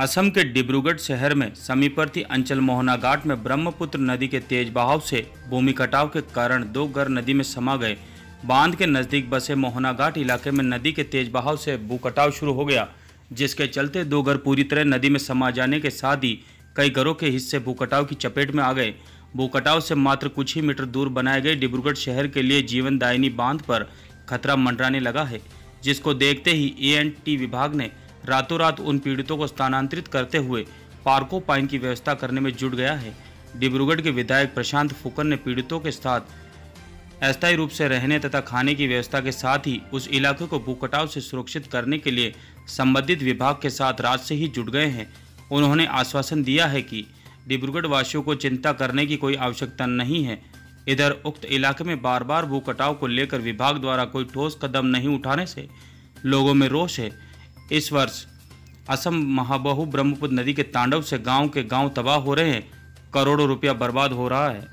असम के डिब्रूगढ़ शहर में समीपवर्ती अंचल मोहना घाट में ब्रह्मपुत्र नदी के तेज बहाव से भूमि कटाव के कारण 2 घर नदी में समा गए। बांध के नजदीक बसे मोहना घाट इलाके में नदी के तेज बहाव से भू कटाव शुरू हो गया, जिसके चलते 2 घर पूरी तरह नदी में समा जाने के साथ ही कई घरों के हिस्से भू कटाव की चपेट में आ गए। भू कटाव से मात्र कुछ ही मीटर दूर बनाए गए डिब्रूगढ़ शहर के लिए जीवन दायिनी बांध पर खतरा मंडराने लगा है, जिसको देखते ही ANT विभाग ने रातों रात उन पीड़ितों को स्थानांतरित करते हुए पार्को पाइन की व्यवस्था करने में जुट गया है। डिब्रूगढ़ के विधायक प्रशांत फुकन ने पीड़ितों के साथ अस्थायी रूप से रहने तथा खाने की व्यवस्था के साथ ही उस इलाके को भूकटाव से सुरक्षित करने के लिए संबंधित विभाग के साथ रात से ही जुट गए हैं। उन्होंने आश्वासन दिया है कि डिब्रूगढ़ वासियों को चिंता करने की कोई आवश्यकता नहीं है। इधर उक्त इलाके में बार बार भूकटाव को लेकर विभाग द्वारा कोई ठोस कदम नहीं उठाने से लोगों में रोष है। इस वर्ष असम महाबाहु ब्रह्मपुत्र नदी के तांडव से गांव के गांव तबाह हो रहे हैं, करोड़ों रुपया बर्बाद हो रहा है।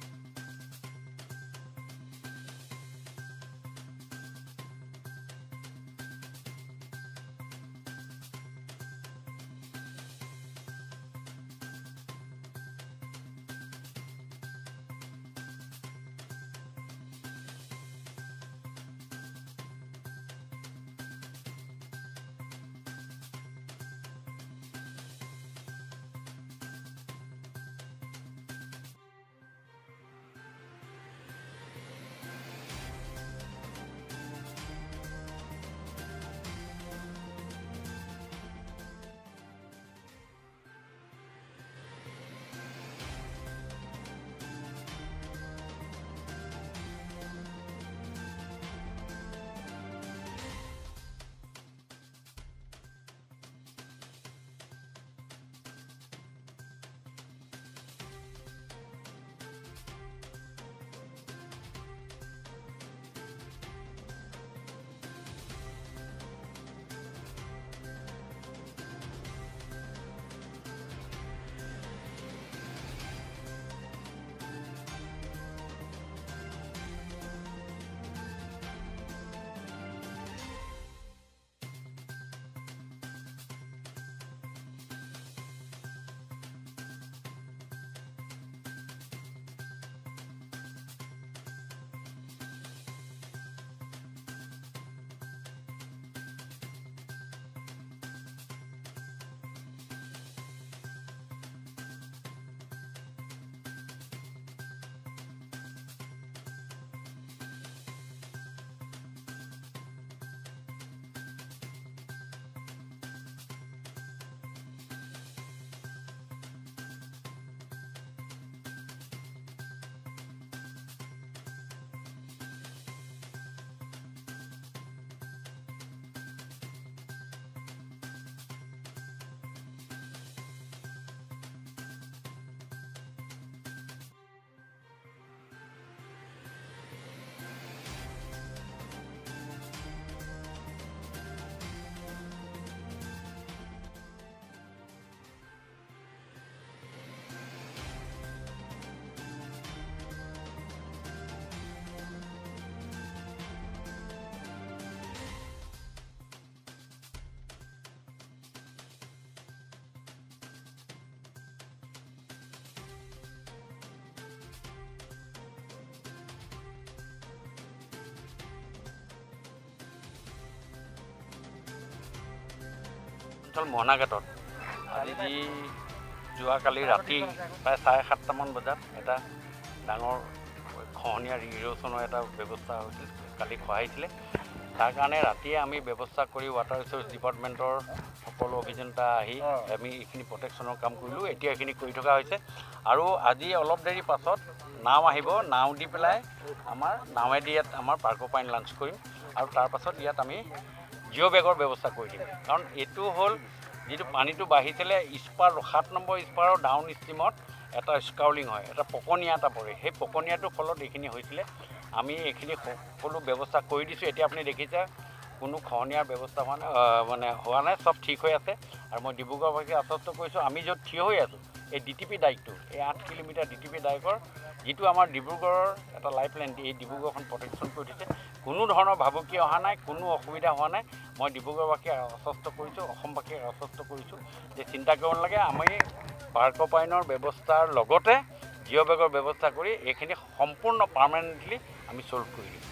মোহনা ঘাটত আজি যোৱাকালি ৰাতি প্ৰায় 7:30মান বজাত এটা ডাঙৰ খহনীয়া ইৰোচনৰ এটা ব্যৱস্থা হৈছিল। কালি খহাইছিলে, তাৰ কাৰণে ৰাতিয়ে আমি ব্যৱস্থা কৰি ৱাটাৰ ৰিচোৰ্চ ডিপাৰ্টমেণ্টৰ সকলো অভিযন্তা আহি আমি এইখিনি প্ৰটেকশ্যনৰ কাম কৰিলোঁ। এতিয়া এইখিনি কৰি থকা হৈছে আৰু আজি অলপ দেৰি পাছত নাও আহিব, নাও দি পেলাই আমাৰ নাৱেদি ইয়াত আমাৰ পাৰ্কো পাইন লাঞ্চ কৰিম আৰু তাৰ পাছত ইয়াত আমি জিঅ' বেগৰ ব্যৱস্থা কৰি দিম। কাৰণ এইটো হ'ল যিটো পানীটো বাঢ়িছিলে ইস্পাৰ 7 নম্বৰ ইস্পাৰৰ ডাউন ষ্ট্ৰীমত এটা স্কাউলিং হয়, এটা পকনীয়া এটা পৰে। সেই পকনীয়াটোৰ ফলত এইখিনি হৈছিলে। আমি এইখিনি সকলো ব্যৱস্থা কৰি দিছোঁ। এতিয়া আপুনি দেখিছে কোনো খহনীয়াৰ ব্যৱস্থা হোৱা নাই, চব ঠিক হৈ আছে। আৰু মই ডিব্ৰুগড়বাসীক আশ্বস্ত কৰিছোঁ, আমি য'ত থিয় হৈ আছোঁ এই DTP ডাইকটো, এই 8 কিলোমিটাৰ DTP ডাইকৰ যিটো আমাৰ ডিব্ৰুগড়ৰ এটা লাইফ লাইন, এই ডিব্ৰুগড়খন প্ৰটেকশ্যন কৰি দিছে। কোনো ধৰণৰ ভাবুকি অহা নাই, কোনো অসুবিধা হোৱা নাই। মই ডিব্ৰুগড়বাসীক আশ্বস্ত কৰিছোঁ, অসমবাসীক আশ্বস্ত কৰিছোঁ যে চিন্তা কৰিব নালাগে। আমি পাৰ্কপাইনৰ ব্যৱস্থাৰ লগতে জিঅ' বেগৰ ব্যৱস্থা কৰি এইখিনি সম্পূৰ্ণ পাৰ্মানেণ্টলি আমি ছল্ভ কৰি দিম।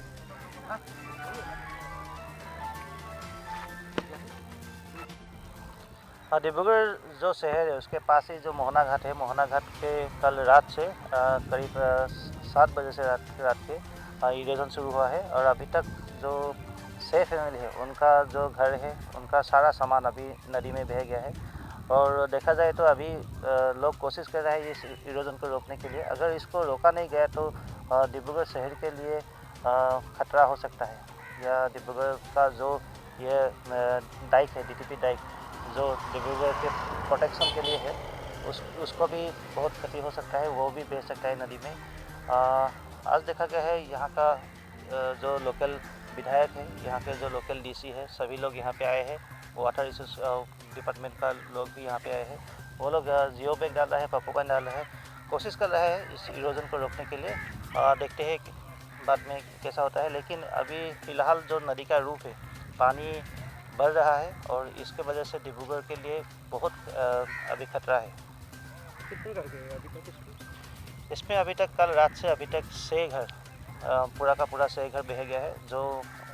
डिब्रूगढ़ जो शहर है उसके पास ही जो मोहना घाट है, मोहना घाट के कल रात से करीब 7 बजे से रात के इरोजन शुरू हुआ है और अभी तक जो 6 फैमिली है उनका जो घर है उनका सारा सामान अभी नदी में बह गया है। और देखा जाए तो अभी लोग कोशिश कर रहे हैं इस इरोजन को रोकने के लिए। अगर इसको रोका नहीं गया तो डिब्रूगढ़ शहर के लिए खतरा हो सकता है, या डिब्रूगढ़ का जो ये डाइक है, DTP डाइक जो डिब्रूगढ़ के प्रोटेक्शन के लिए है, उसको भी बहुत क्षति हो सकता है, वो भी बह सकता है नदी में। आज देखा गया है यहाँ का जो लोकल विधायक है, यहाँ के जो लोकल DC है, सभी लोग यहाँ पे आए हैं। वाटर रिसोर्स डिपार्टमेंट का लोग भी यहाँ पे आए हैं। वो लोग जियो बैग डाल रहे हैं, पप्पू डाल रहे हैं, कोशिश कर रहे हैं इस इरोजन को रोकने के लिए। देखते हैं बाद में कैसा होता है। लेकिन अभी फ़िलहाल जो नदी का रूप है, पानी बढ़ रहा है और इसके वजह से डिब्रूगढ़ के लिए बहुत अभी खतरा है। कितने घर गए अभी तक इसमें अभी तक कल रात से अभी तक 6 घर, पूरा का पूरा 6 घर बह गया है। जो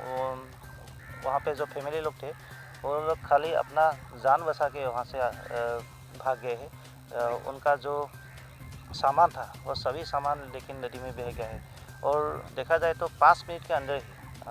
वहाँ पे जो फैमिली लोग थे वो लोग खाली अपना जान बचा के वहाँ से भाग गए हैं। उनका जो सामान था वो सभी सामान लेकिन नदी में बह गया है। और देखा जाए तो 5 मिनट के अंदर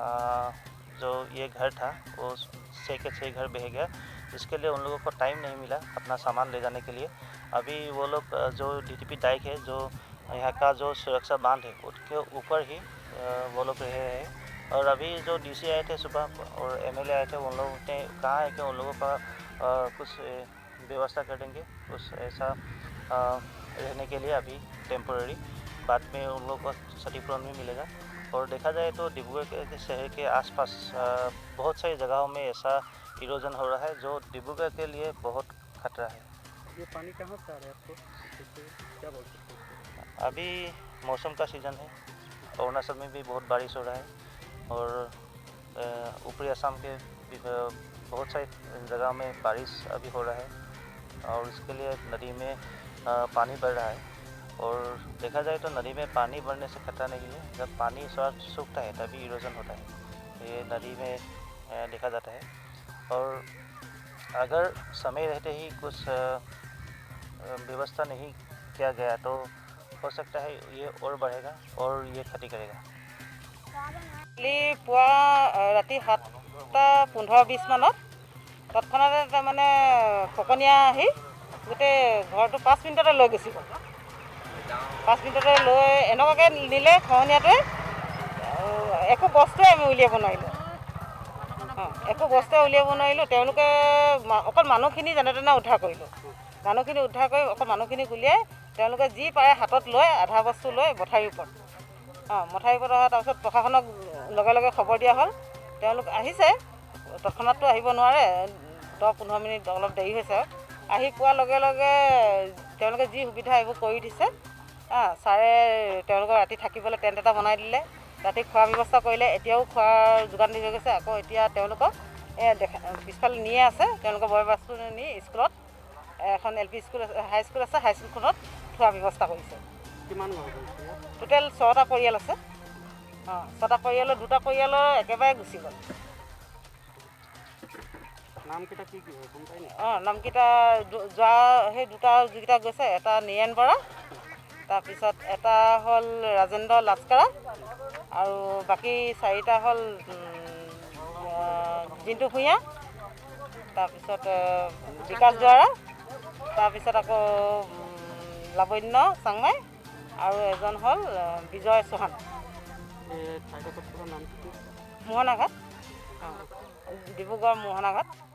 ही जो ये घर था वो 6 के 6 घर बह गया, जिसके लिए उन लोगों को टाइम नहीं मिला अपना सामान ले जाने के लिए। अभी वो लोग जो DTP डाइक है, जो यहाँ का जो सुरक्षा बांध है, उसके ऊपर ही वो लोग रहे हैं। और अभी जो DC आए थे सुबह और MLA आए थे, उन लोगों ने कहा है कि उन लोगों का कुछ व्यवस्था कर देंगे, कुछ ऐसा रहने के लिए अभी टेम्पोररी। बाद में उन लोगों को क्षतिपूरण भी मिलेगा। और देखा जाए तो डिब्रूगढ़ के शहर के आसपास बहुत सारी जगहों में ऐसा इरोजन हो रहा है जो डिब्रूगढ़ के लिए बहुत खतरा है। ये पानी कहाँ से आ रहा है आपको, क्या बोल सकते हैं? अभी मौसम का सीज़न है, अरुणाचल में भी बहुत बारिश हो रहा है और ऊपरी असम के भी बहुत सारी जगह में बारिश अभी हो रहा है और इसके लिए नदी में पानी बढ़ रहा है। और देखा जाए तो नदी में पानी बढ़ने से खतरा नहीं है, जब पानी सूखता है तभी इरोजन होता है, ये नदी में देखा जाता है। और अगर समय रहते ही कुछ व्यवस्था नहीं किया गया तो हो सकता है ये और बढ़ेगा और ये क्षति करेगा। पुआ राति 7:15-20 माনত तत्क्षणाতে তাৰমানে ফকনীয়া আহি গোটেই ঘৰটো 5 মিনিটতে লৈ গৈছিল। 5 মিনিটতে লৈ এনেকুৱাকৈ নিলে খহনীয়াটোৱে, একো বস্তুৱে আমি উলিয়াব নোৱাৰিলোঁ। একো বস্তুৱে উলিয়াব নোৱাৰিলোঁ। তেওঁলোকে অকল মানুহখিনি যেনে তেনে উদ্ধাৰ কৰিলোঁ। মানুহখিনি উদ্ধাৰ কৰি অকল মানুহখিনিক উলিয়াই তেওঁলোকে যি পাৰে হাতত লৈ আধা বস্তু লৈ মথাউৰিৰ ওপৰত মথাউৰিৰ ওপৰত অহা, তাৰপিছত প্ৰশাসনক লগে লগে খবৰ দিয়া হ'ল। তেওঁলোক আহিছে, তৎক্ষণাততো আহিব নোৱাৰে, 10-15 মিনিট অলপ দেৰি হৈছে। আহি পোৱাৰ লগে লগে তেওঁলোকে যি সুবিধা এইবোৰ কৰি দিছে। ছাৰে তেওঁলোকৰ ৰাতি থাকিবলৈ টেণ্ট এটা বনাই দিলে, ৰাতি খোৱাৰ ব্যৱস্থা কৰিলে। এতিয়াও খোৱাৰ যোগান দি হৈ গৈছে। আকৌ এতিয়া তেওঁলোকক পিছফালে নিয়ে আছে, তেওঁলোকৰ বয় বস্তু নি স্কুলত, এখন LP স্কুল, হাই স্কুল আছে, হাই স্কুলখনত থোৱাৰ ব্যৱস্থা কৰিছে। কিমান ঘৰ গৈছে? টোটেল 6টা পৰিয়াল আছে। 6টা পৰিয়ালৰ 2টা পৰিয়ালৰ একেবাৰে গুচি গ'ল। নামকেইটা কি কি হয় গম পাই নে? নামকেইটা যোৱা সেই দুটা যিকেইটা গৈছে, এটা নিৰেণ বৰা, তাৰপিছত এটা হ'ল ৰাজেন্দ্ৰ লাস্কাৰা আৰু বাকী 4টা হ'ল জিন্তু ভূঞা, তাৰপিছত বিকাশ দুৱাৰা, তাৰপিছত আকৌ লাৱণ্য চাংমাই আৰু এজন হ'ল বিজয় চৌহান। ঠাইডোখৰ নাম কি? মোহনাঘাট, ডিব্ৰুগড় মোহনাঘাট।